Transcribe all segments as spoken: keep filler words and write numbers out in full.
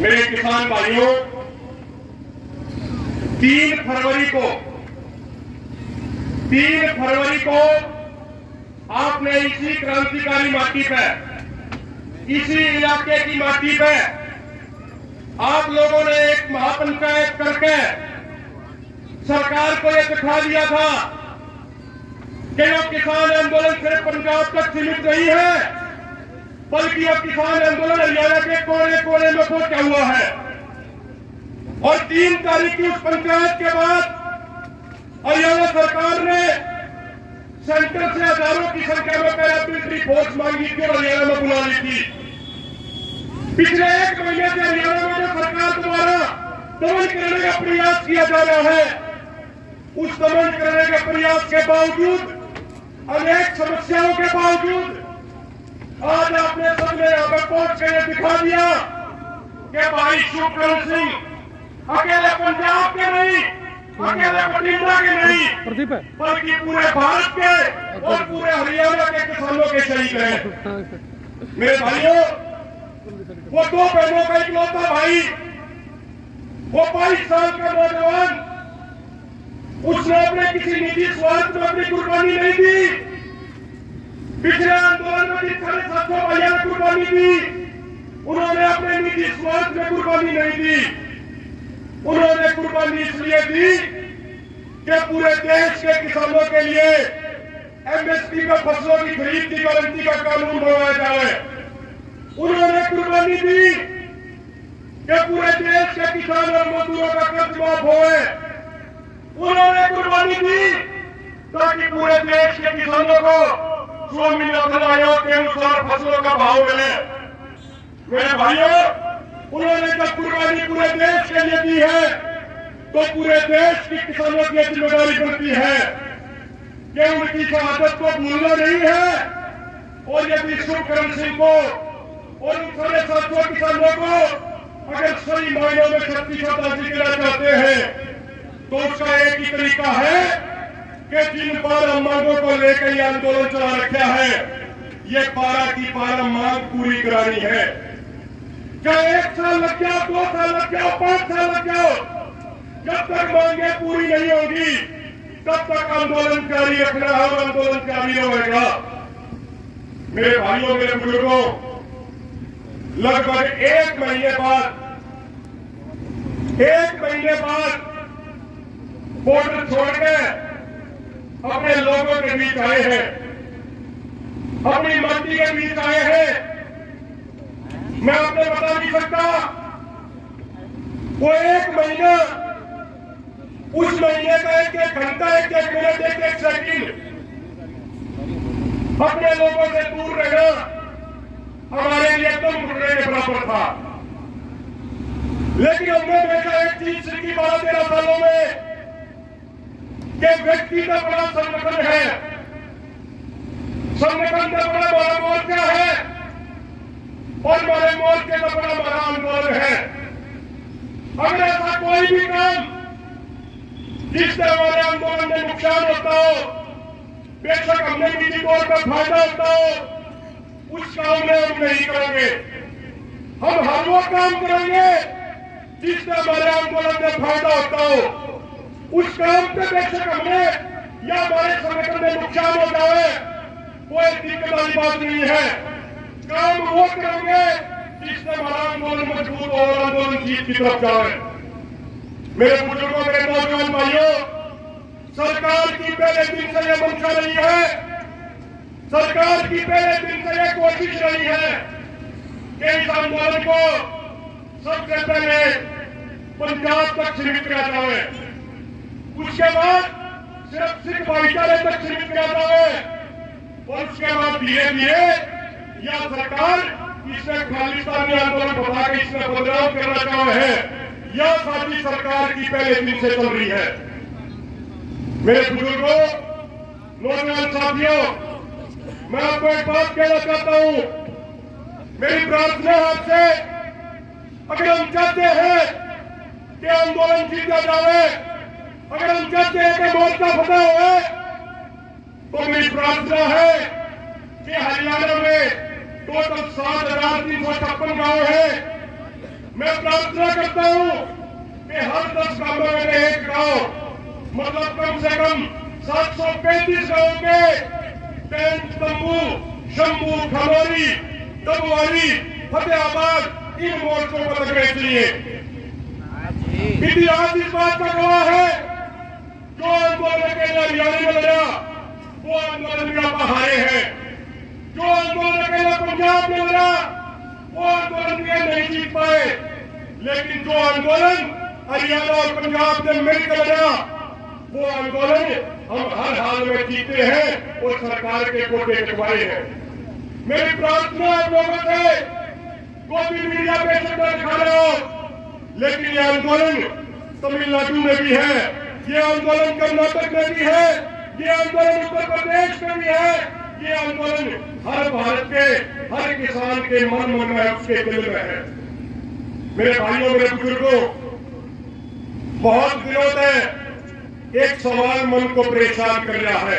मेरे किसान भाइयों, तीन फरवरी को तीन फरवरी को आपने इसी क्रांतिकारी माटी पे, इसी इलाके की माटी पे आप लोगों ने एक महापंचायत करके सरकार को यह दिखा दिया था कि यह किसान आंदोलन सिर्फ पंजाब तक सीमित नहीं है, बल्कि यह किसान आंदोलन हरियाणा के कोने कोने में पहुंचा हुआ है। और तीन तारीख की उस पंचायत के बाद हरियाणा सरकार ने सेंटर से हजारों की संख्या में पैरामिलिट्री फोर्स मांगी थी और हरियाणा में बुला ली थी। पिछले एक महीने से हरियाणा में जो सरकार द्वारा दमन करने का प्रयास किया जा रहा है, उस दमन करने के प्रयास के बावजूद, अनेक समस्याओं के बावजूद आज आपने सबने यहां पर पहुंच कर दिखा दिया कि भाई शिवकरण सिंह अकेले पंजाब के नहीं, अकेले बठिंडा के नहीं, बल्कि पूरे भारत के और पूरे हरियाणा के किसानों के शहीद हैं। मेरे भाइयों, वो दो बहनों का इकलौता भाई, वो बाईस साल का नौजवान, उसने अपने किसी निजी स्वार्थ में अपनी कुर्बानी नहीं दी। पिछले आंदोलन में जिन साढ़े सात सौ भाइयों ने कुर्बानी दी, उन्होंने अपने निजी स्वार्थ में कुर्बानी नहीं दी। उन्होंने कुर्बानी इसलिए दी कि पूरे देश के किसानों के लिए एमएसपी पर फसलों की खरीद की गारंटी का कानून बनाया जाए। उन्होंने कुर्बानी दी कि पूरे देश के किसान और मजदूरों का कर्ज माफ होए। उन्होंने कुर्बानी दी ताकि पूरे देश के किसानों को स्वामी आयोग के अनुसार फसलों का भाव मिले। मेरे भाइयों, उन्होंने जब कुर्बानी पूरे देश के लिए दी है, तो पूरे देश के किसानों की जिम्मेदारी बनती है कि उनकी शहादत को भूलना नहीं है। और यदि शिवकरण सिंह को और उन साढ़े सात सौ किसानों को अगर सही मायनों में शक्ति श्रद्धांजलि देना चाहते हैं, तो उसका एक ही तरीका है कि जिन बारह मांगों को लेकर यह आंदोलन चला रखा है, ये बारह की बारह मांग पूरी करानी है। चाहे एक साल लग जाओ, दो साल लग जाओ, पांच साल लग जाओ, जब तक मांगे पूरी नहीं होगी तब तक आंदोलन जारी रखना है और आंदोलन जारी रहेगा। मेरे भाइयों, मेरे बुजुर्गों, लगभग एक महीने बाद एक महीने बाद बॉर्डर छोड़ के अपने लोगों के बीच आए हैं, अपनी माटी के बीच आए हैं। मैं आपको बता नहीं सकता, वो एक महीना, उस महीने का एक एक घंटा, एक एक मिनट, एक एक सेकंड अपने लोगों से दूर रहना हमारे लिए तुम घुटने के बराबर था। लेकिन हमने देखा एक चीज सीखी बारह तेरह सालों में कि व्यक्ति का बड़ा संगठन है, संगठन का बड़ा बड़ा मोर्चा है और हमारे मोर्चे का बड़ा बड़ा आंदोलन है। अगर ऐसा कोई भी काम जिससे हमारे आंदोलन में नुकसान होता हो, बेशक हमने निजी तौर पर फायदा होता हो, उस काम में हम नहीं करेंगे। हम हर वो काम करेंगे जिससे हमारे आंदोलन में फायदा होता हो। उस काम पे बेशक हमने या हमारे संगठन में नुकसान हो जाए, कोई दिक्कत वाली बात नहीं है। काम वो करेंगे जिससे हमारा आंदोलन मजबूत हो और आंदोलन जीत की तरफ जाए। मेरे बुजुर्गों, मेरे नौजवान भाइयों, सरकार की पहले दिन से यह मंशा रही है, सरकार की पहले दिन से यह कोशिश रही है कि इस आंदोलन को सबसे पहले पंजाब तक सीमित किया जाए, उसके बाद सिर्फ सिख भाईचारे तक सीमित किया जाए और उसके बाद धीरे धीरे यह सरकार इसमें खालिस्तानी आंदोलन बता के इसमें बदलाव करना चाह है। यह साथी सरकार की पहले दिन से चल रही है। मेरे बुजुर्गों, नौजवान साथियों, मैं आपको एक बात कहना चाहता हूं। मेरी प्रार्थना आपसे, अगर हम चाहते हैं कि आंदोलन जीता जाए, अगर हम चाहते हैं कि मोर्चा फतेह हुए, तो मेरी प्रार्थना है कि हरियाणा में टोटल सात हजार तीन सौ छप्पन गाँव है। मैं प्रार्थना घोषणा करता हूं कि हर दस गांवों में एक गांव, मतलब कम से कम सात सौ पैंतीस गांवों के टेंट, तंबू, शंभू, खमौरी, डबवारी, फतेहाबाद इन मोर्चों पर लगने चाहिए। इतिहास इस बात का गवाह है, जो आंदोलन के लिए हरियाणा में लड़ा वो आंदोलन भी आप हारे हैं। जो आंदोलन के लिए पंजाब में लड़ा वो आंदोलन भी नहीं जीत पाए। लेकिन जो आंदोलन हरियाणा और पंजाब ने मिलकर लड़ा वो आंदोलन हम हर हाल में जीते हैं और सरकार के कोटे कटवाए हैं। मेरी प्रार्थना आप लोगों से, कोई भी मीडिया पे शब्द दिखा रहे हो, लेकिन ये आंदोलन तमिलनाडु में भी है, ये आंदोलन कर्नाटक में भी है, ये आंदोलन उत्तर प्रदेश में भी है, ये आंदोलन हर भारत के हर किसान के मन मन में, उसके दिल में है। मेरे भाइयों, मेरे बुजुर्गों, बहुत दिनों से एक सवाल मन को परेशान कर रहा है।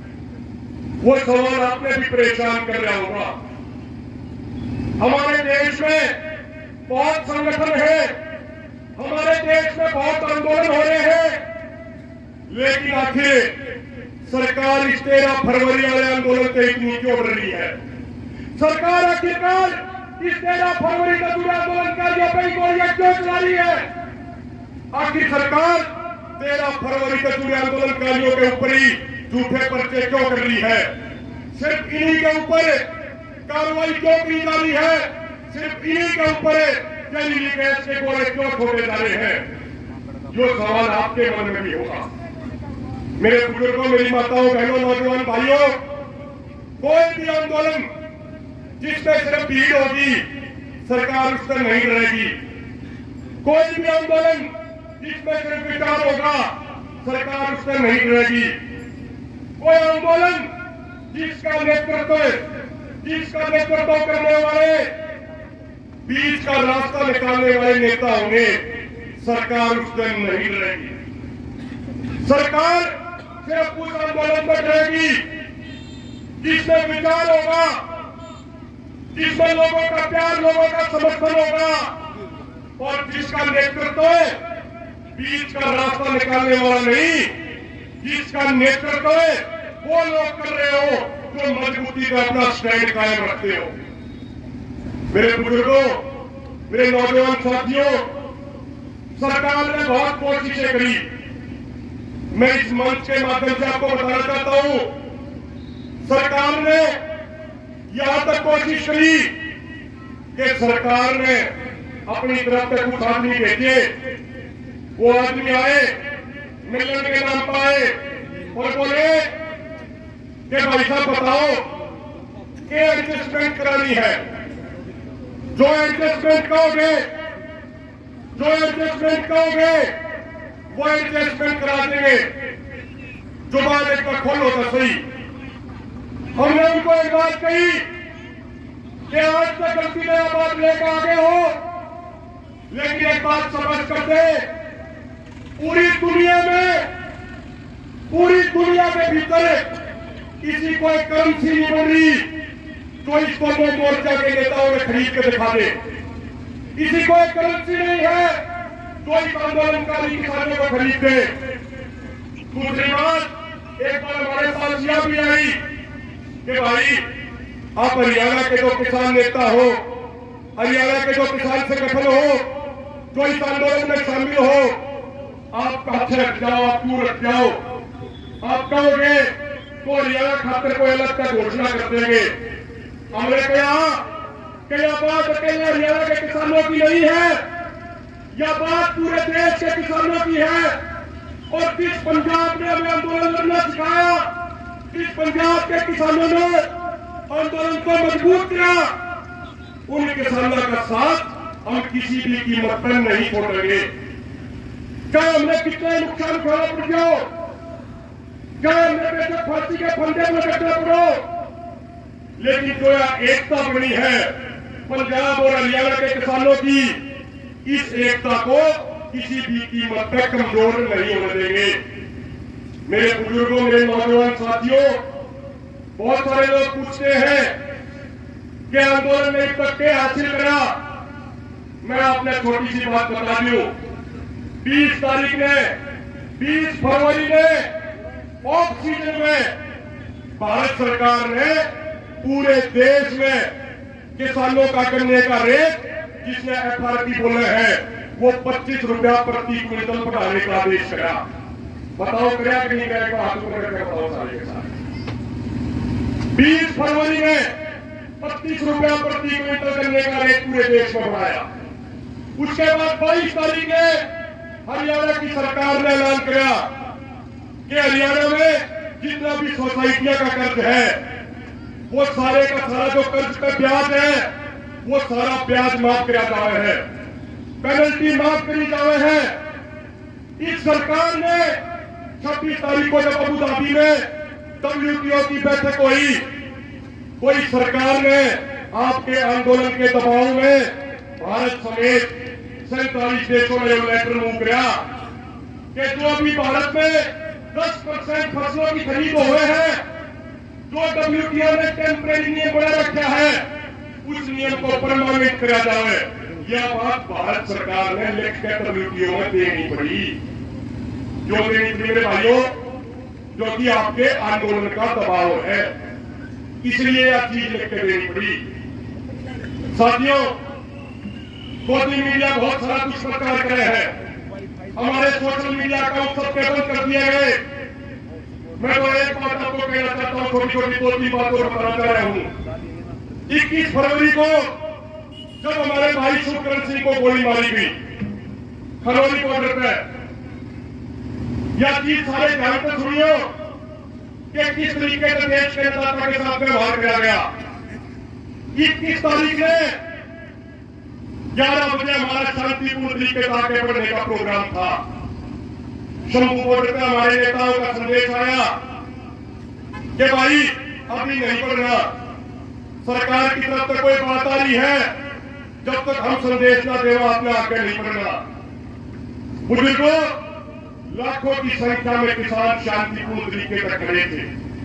वो सवाल आपने भी परेशान कर रहा होगा। हमारे देश में बहुत संगठन है, हमारे देश में बहुत आंदोलन हो रहे हैं, लेकिन आखिर सरकार इस तेरह फरवरी वाले आंदोलन से इतनी क्यों डर रही है? सरकार आखिरकार इस तेरह फरवरी का जुड़ा आंदोलनकारियों पर गोलियां क्यों चला रही है? आखिर सरकार तेरह फरवरी का जुड़े आंदोलनकारियों के ऊपर ही झूठे पर्चे क्यों कर रही है? सिर्फ इन्हीं के ऊपर कार्रवाई क्यों की जा रही है? सिर्फ इन्हीं के ऊपर जहरीली गैस के गोले क्यों छोड़े जा रहे हैं? जो सवाल आपके मन में भी होगा। मेरे बुजुर्गों, मेरी माताओं, बहनों, नौजवान भाइयों, कोई भी आंदोलन जिसमें सिर्फ भीड़ होगी सरकार उस पर नहीं रहेगी। कोई भी आंदोलन जिसमें सिर्फ विचार होगा सरकार उस पर नहीं रहेगी। कोई आंदोलन जिसका नेतृत्व जिसका नेतृत्व करने वाले बीच का रास्ता निकालने वाले नेता होंगे, सरकार उस पर नहीं रहेगी। सरकार सिर्फ उस आंदोलन पर रहेगी जिसमें विचार होगा, जिसमें लोगों का प्यार, लोगों का समर्थन होगा और जिसका नेतृत्व बीच का रास्ता निकालने वाला नहीं, जिसका नेतृत्व वो लोग कर रहे हो जो मजबूती का अपना स्टैंड कायम रखते हो। मेरे बुजुर्गों, मेरे नौजवान साथियों, सरकार ने बहुत कोशिशें करी। मैं इस मंच के माध्यम से आपको बताना चाहता हूं, सरकार ने यहां तक कोशिश करी कि सरकार ने अपनी तरफ से कुछ आदमी भेजे। वो आदमी आए, मिलन के नाम पर आए और बोले कि भाई साहब बताओ कि एडजस्टमेंट करानी है। जो एडजस्टमेंट कहोगे जो एडजस्टमेंट कहोगे वो एडजस्टमेंट करा देंगे। जुबान एक बार खोलो तो सही। हमने उनको एक बात कही कि आज तक गलती में आप बात लेकर आगे हो, लेकिन एक बात समझ करते, पूरी दुनिया में पूरी दुनिया के भीतर किसी को एक करेंसी नहीं बन रही तो इसको वो मोर्चा के नेताओं ने खरीद के दिखा दे। किसी को एक करेंसी नहीं है तो इस आंदोलनकारी किसानों को खरीद दे। दूसरी बात, एक बार हमारे पास यह भी आई कि भाई आप हरियाणा के जो किसान नेता हो, हरियाणा के जो किसान संगठन हो, जो इस आंदोलन में शामिल हो, आप हाथ रख जाओ, आप क्यों रख जाओ। आप कहोगे तो हरियाणा खातर कोई अलग का घोषणा कर देंगे। हमने कहा कि यह बात अकेले हरियाणा के किसानों की नहीं है, यह बात पूरे देश के किसानों की है। और जिस पंजाब ने हमें आंदोलन लड़ना सिखाया, जिस पंजाब के किसानों ने आंदोलन को मजबूत किया, उन किसानों का साथ हम किसी भी कीमत पर नहीं छोड़ेंगे। चाहे हमने कितने नुकसान उठाना पड़ जाओ, चाहे हमने बेशक फांसी के फंदे में कटना पड़ो, लेकिन जो यह एकता बनी है पंजाब और हरियाणा के किसानों की, इस एकता को किसी भी कीमत पर कमजोर नहीं होने देंगे। मेरे बुजुर्गों, मेरे नौजवान साथियों, बहुत सारे लोग पूछते हैं कि आंदोलन ने तक के हासिल करा। मैं आपने छोटी सी बात बता दूं, बीस तारीख ने बीस फरवरी में ऑफ सीजन में भारत सरकार ने पूरे देश में किसानों का गन्ने का रेट जिसने एफ आर पी बोले हैं वो पच्चीस रुपया प्रति क्विंटल बढ़ाने का आदेश करा। बताओ करा कि नहीं करेगा? हाथ ऊपर करके बताओ सारे के साथ। बीस फरवरी में पच्चीस रुपया प्रति क्विंटल गन्ने का रेट पूरे देश में बढ़ाया। उसके बाद बाईस तारीख में हरियाणा की सरकार ने ऐलान किया कि हरियाणा में जितना भी सोसाइटियां का कर्ज है वो सारे का सारा जो कर्ज का ब्याज है वो सारा ब्याज माफ किया जा रहा है, पेनल्टी माफ करी जा रहे हैं। इस सरकार ने छब्बीस तारीख को जब अबू धाबी में डब्ल्यूटीओ की बैठक हुई, कोई सरकार ने आपके आंदोलन के दबाव में भारत समेत सैंतालीस देशों ने लेटर मूव किया कि जो अभी भारत में दस परसेंट फसलों की खरीद हुए हैं, जो डब्ल्यूटीओ ने टेम्परेरी नियम बना रखा है, उस नियम को परमानेंट किया जाए। यह बात भारत सरकार ने लिख के डब्ल्यूटीओ में देनी पड़ी। जो देनी पड़ी मेरे भाइयों, जो कि आपके आंदोलन का दबाव है, इसलिए यह चीज लिख के देनी पड़ी। साथियों, मोदी मीडिया बहुत सारा दुष्प्रचार कर रहे हैं, हमारे सोशल मीडिया अकाउंट सबके बंद कर दिए गए। मैं तो एक बात आपको कहना चाहता हूं, छोटी छोटी दो तीन बातों को बताना चाह रहा हूं। इक्कीस फरवरी को जब हमारे भाई शुभकरण सिंह को गोली मारी गई खरौली बॉर्डर पे, यह चीज सारे ध्यान से सुनियो कि किस तरीके से देश के नेता के साथ व्यवहार किया गया। इक्कीस तारीख में ग्यारह बजे हमारा शांतिपूर्ण तरीके से आगे बढ़ने का प्रोग्राम था। शंभू बॉर्डर पे हमारे नेताओं का संदेश आया कि भाई अभी नहीं बढ़ना, सरकार की तरफ से कोई बात आ रही है, जब तक हम संदेश न दें आपने आगे नहीं बढ़ना। बुजुर्गों, लाखों की संख्या में किसान शांतिपूर्ण तरीके से खड़े थे,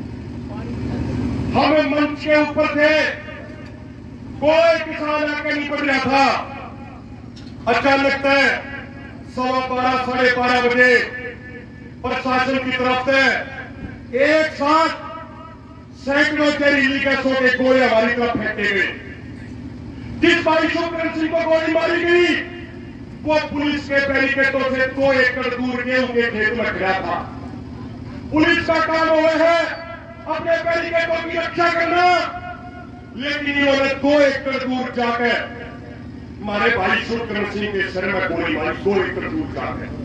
हम मंच के ऊपर थे, कोई किसान आगे नहीं बढ़ रहा था। अचानक है सवा बारह साढ़े बारह बजे प्रशासन की तरफ से एक साथ सैकड़ों जहरीली गैसों के गोले हमारी तरफ फेंके गए। जिस भाई शुभकरण सिंह को गोली मारी गई वो पुलिस के बैरिकेडों से दो एकड़ दूर गेहूं के खेत में खड़ा था। पुलिस का काम हुआ है अपने बैरिकेडों की रक्षा करना, लेकिन इन्होंने दो एकड़ दूर जाकर हमारे भाई शुभकरण सिंह के सर में गोली मारी, दो एकड़ दूर जाकर।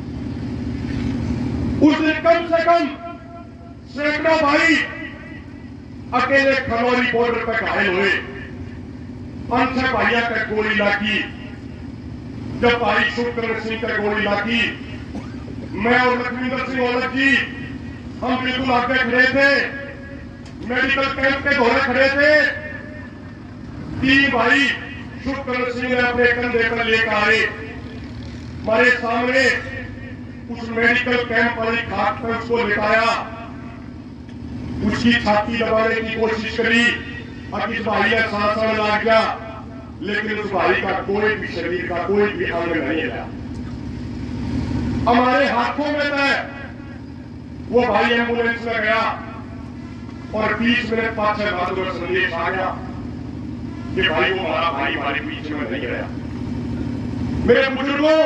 उसने कम से कम सैकड़ों भाई अकेले खरौली बॉर्डर पर घायल हुए। पांच छह भाइयों पर गोली लगी। जब भाई शुभकरण सिंह पर गोली लगी, मैं और लखविंदर सिंह औलख जी हम बिल्कुल आगे खड़े थे, मेडिकल कैंप के दौरे खड़े थे। तीन भाई शुभकरण सिंह ने अपने कंधे पर लेकर आए, हमारे सामने उस मेडिकल कैंप वाली खाट पर उसको लिटाया, उसकी छाती दबाने की कोशिश करी और इस भाई ने सांस आने लग गया, लेकिन उस भाई का कोई भी शरीर का कोई भी अंग नहीं है। हमारे हाथों में था, वो भाई एम्बुलेंस में गया और बीस मिनट पांच छह बाद में संदेश आ गया कि भाई वो हमारा भाई हमारे बीच में नहीं गया। मेरे बुजुर्गों,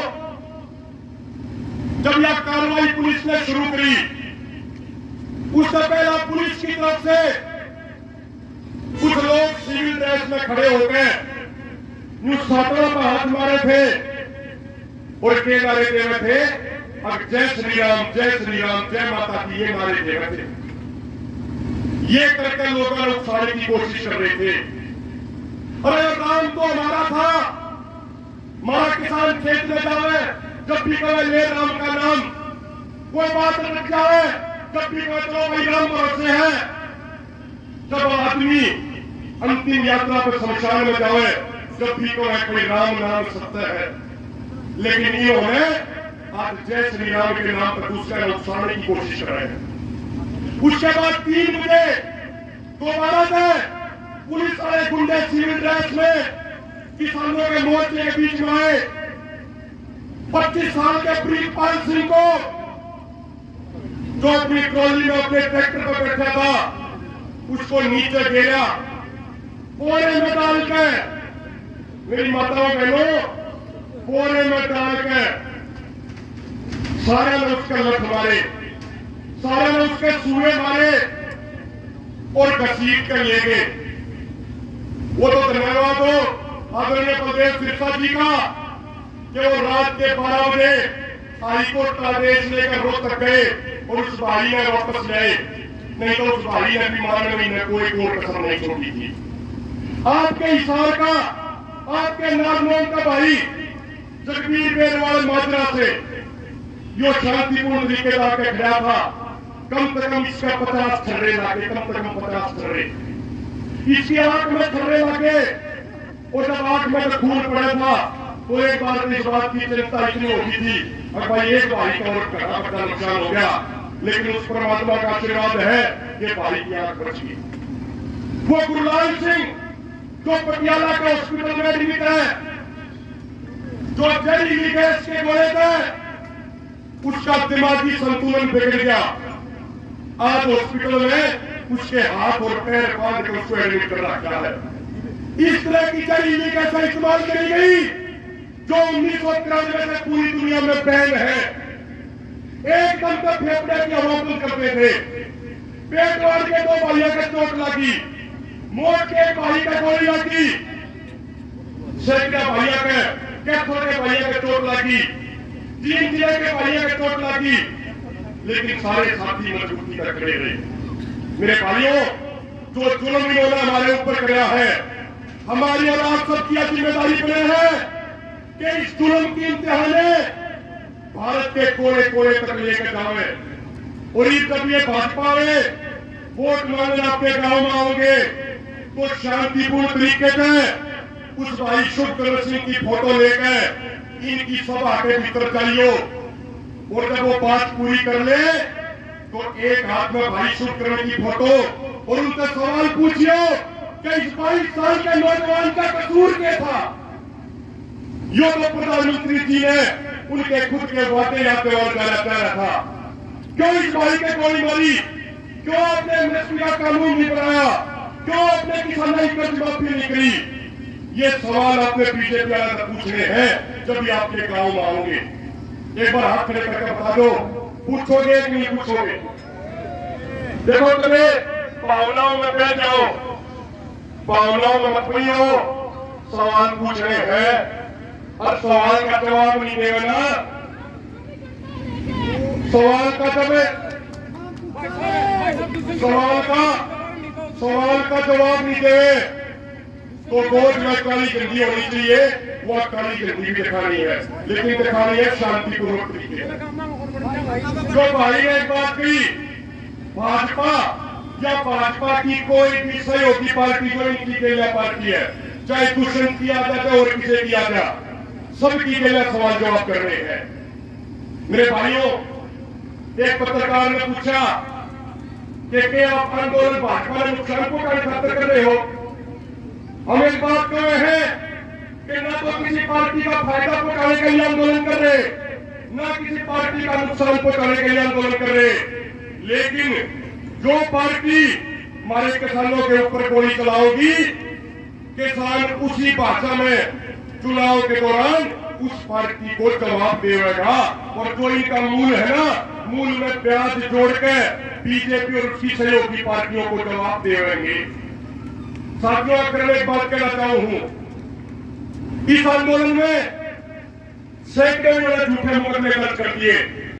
जब यह कार्रवाई पुलिस ने शुरू करी, उससे पहला पुलिस की तरफ से कुछ लोग सिविल ड्रेस में खड़े होकर न्यूज छात्रों पर हाथ मारे थे और के नारे दे रहे थे, अब जय श्री राम जय श्री राम जय माता की, ये नारे दे रहे थे। ये करके लोगों ने उकसाने की कोशिश कर रहे थे। अरे राम तो हमारा था, हमारा किसान खेत में जाए जब भी कहे ले राम का नाम, कोई बात रख जाए जब भी कहे चलो भाई राम भरोसे है। जब आदमी अंतिम यात्रा पर शमशान में जाए जब भी कहे कोई राम नाम सत्य है, लेकिन इन्होंने आज जय श्री राम के नाम पर दूसरे उकसाने की कोशिश कर रहे हैं। उसके बाद तीन बजे दोबारा से पुलिस वाले गुंडे सिविल ड्रेस में किसानों के मोर्चे के बीच में आए, पच्चीस साल के प्रीतपाल सिंह को जो अपनी ट्रॉली में अपने ट्रैक्टर पर बैठा था उसको नीचे गिरा, कोने में डाल के, मेरी माताओं बहनों, कोने में डाल के सारे ने उसके लठ मारे, सारे ने उसके सूए मारे और घसीट कर ले गए। वो तो धन्यवाद हो आदरणीय बलदेव सिरसा जी का कि वो रात के बारह बजे हाईकोर्ट का आदेश लेकर रोहतक गए और उस भाई ने वापस लाए, नहीं तो उस भाई ने भी मारने महीने कोई कोर्ट कसर नहीं छोड़ी थी। आपके हिसार का, आपके नागनौन का भाई जगबीर बेरवाल माजरा से यो शांतिपूर्ण तरीके से आके खड़ा था, कम से कम इसका पचास छर्रे लागे, कम से कम पचास छर्रे इसकी आंख में छर्रे लगे, और जब आंख में तो खून पड़ा था तो एक बार इस बात की चिंता इतनी होती थी और भाई एक भाई का और घना बड़ा नुकसान हो गया, लेकिन उस परमात्मा का आशीर्वाद है कि भाई की आंख बच गई। वो गुरलाल सिंह जो पटियाला के हॉस्पिटल में एडमिट है, जो जहरीली गैस के गोले थे, उसका दिमागी संतुलन बिगड़ गया। आज हॉस्पिटल में उसके हाथ और पैर बांध कर उसको एडमिट कर रखा है। इस तरह की जहरीली गैस इस्तेमाल करी गई जो उन्नीस सौ तिरानवे से पूरी दुनिया में बैन है। एकदम तो फेफड़े की हवा बंद करते थे, पेट वार के दो भाइयों के चोट लगी, मोट के भाई का गोली लगी, सैकड़ा भाइयों के कैथों के भाइयों के चोट लगी, तीन जिले के भाइयों के चोट लगी, लेकिन सारे साथी मजबूती तक खड़े रहे। मेरे भाइयों, जो जुल्म इन्होंने हमारे ऊपर किया है, हमारी और आप सबकी जिम्मेदारी बने हैं कि इस जुल्म की इंतहा भारत के कोने कोने तक लेकर जावे। और जब ये भाजपा में वोट मांगने आपके गांव में आओगे तो शांतिपूर्ण तरीके से उस भाई शुभकरण सिंह की फोटो लेकर इनकी सभा के भीतर जाइयो, और जब वो बात पूरी कर ले तो एक हाथ में भाई शुभकरण की फोटो और उनसे सवाल पूछियो कि इस बाईस साल के नौजवान का कसूर क्या था। यो तो प्रधानमंत्री जी ने उनके खुद के वादे याद और कह रहा था, क्यों इस भाई के गोली मारी, क्यों आपने एमएसपी का कानून नहीं बनाया, क्यों आपने किसानों की कर्ज माफी नहीं करी। ये सवाल आपने बीजेपी वाले पूछने हैं जब भी आपके गांव में आओगे। एक बार हाथ खड़े करके बता दो, पूछोगे कि नहीं पूछोगे। देखो तुम्हें भावनाओं में बह जाओ, भावनाओं में मत नहीं हो, सवाल पूछ रहे हैं और सवाल का जवाब नहीं देगा ना, सवाल का जवाब सवाल का सवाल का जवाब नहीं दे तो गोद में काली गंदी होनी चाहिए, वो काली गंदी भी दिखानी है, लेकिन दिखानी है शांतिपूर्वक तरीके। जो भाई ने एक बात की, भाजपा या भाजपा की कोई भी सहयोगी पार्टी जो इनकी गेला पार्टी है, चाहे दुष्यंत की आदत है और किसे की आदत, सबकी गेला सवाल जवाब कर रहे हैं। मेरे भाइयों, एक पत्रकार ने पूछा कि क्या आप आंदोलन भाजपा ने नुकसान को खातिर कर रहे हो। हम एक बात कर रहे हैं कि न तो किसी पार्टी का फायदा पहुंचाने के लिए आंदोलन कर रहे, न किसी पार्टी का नुकसान पहुंचाने के लिए आंदोलन कर रहे, लेकिन जो पार्टी हमारे किसानों के ऊपर गोली चलाओगी, किसान उसी भाषा में चुनाव के दौरान उस पार्टी को जवाब देगा। और जो इनका मूल है ना, मूल में ब्याज जोड़ के बीजेपी और उसकी सहयोगी पार्टियों को जवाब देंगे। साथियों, अगर मैं एक बात कहना चाहूं हूं, इस आंदोलन में सैकड़ों ने झूठे मुकदमे दर्ज कर दिए,